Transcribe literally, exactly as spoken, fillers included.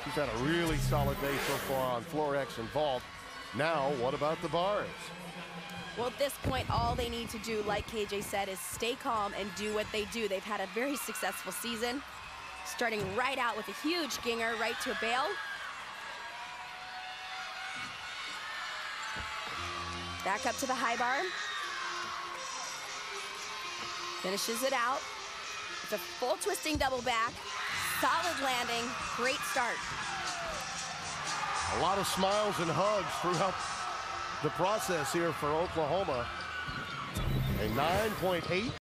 He's had a really solid day so far on floor X and vault. Now, what about the bars? Well, at this point, all they need to do, like K J said, is stay calm and do what they do. They've had a very successful season, starting right out with a huge ginger right to a bail. Back up to the high bar. Finishes it out. It's a full twisting double back. Solid landing. Great start. A lot of smiles and hugs throughout the process here for Oklahoma. A nine point eight